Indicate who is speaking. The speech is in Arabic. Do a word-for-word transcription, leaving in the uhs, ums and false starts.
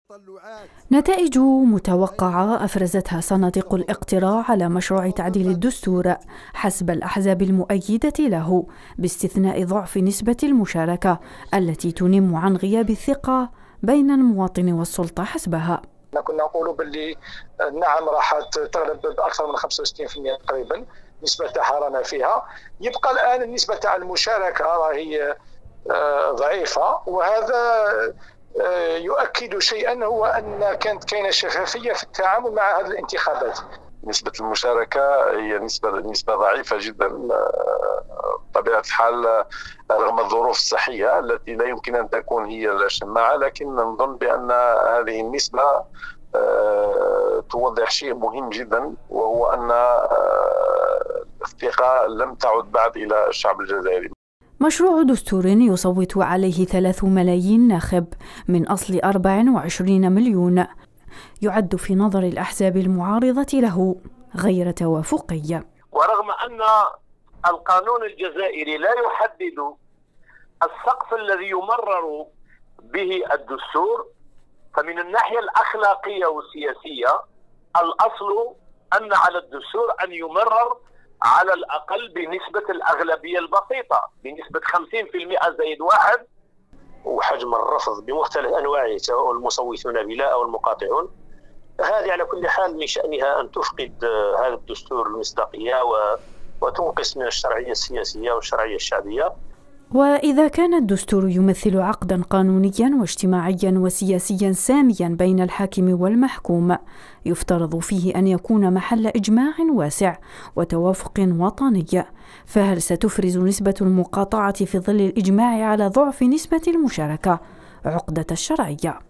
Speaker 1: نتائج متوقعة أفرزتها صناديق الاقتراع على مشروع تعديل الدستور حسب الأحزاب المؤيدة له، باستثناء ضعف نسبة المشاركة التي تنم عن غياب الثقة بين المواطن والسلطة حسبها.
Speaker 2: كنا نقولوا باللي نعم راح تغلب بأكثر من خمسة وستين بالمئة تقريبا، نسبة رانا فيها. يبقى الآن النسبة تاع المشاركة راهي ضعيفة، وهذا يؤكد شيئا، هو أن كانت كاينة شفافية في التعامل مع هذه الانتخابات.
Speaker 3: نسبة المشاركة هي نسبة نسبة ضعيفة جدا بطبيعة الحال رغم الظروف الصحية التي لا يمكن أن تكون هي الشماعة، لكن نظن بأن هذه النسبة توضح شيء مهم جدا، وهو أن الثقة لم تعد بعد إلى الشعب الجزائري.
Speaker 1: مشروع دستور يصوت عليه ثلاث ملايين ناخب من أصل أربع وعشرين مليون، يعد في نظر الأحزاب المعارضة له غير توافقي.
Speaker 4: ورغم أن القانون الجزائري لا يحدد السقف الذي يمرر به الدستور، فمن الناحية الأخلاقية والسياسية الأصل أن على الدستور أن يمرر على الأقل بنسبة الأغلبية البسيطة، بنسبة خمسين بالمئة زائد واحد.
Speaker 5: وحجم الرفض بمختلف أنواعه سواء المصوتون بلا أو المقاطعون، هذه على كل حال من شأنها أن تفقد هذا الدستور المصداقية وتنقص من الشرعية السياسية والشرعية الشعبية.
Speaker 1: وإذا كان الدستور يمثل عقدا قانونيا واجتماعيا وسياسيا ساميا بين الحاكم والمحكوم، يفترض فيه أن يكون محل إجماع واسع وتوافق وطني، فهل ستفرز نسبة المقاطعة في ظل الإجماع على ضعف نسبة المشاركة عقدة الشرعية؟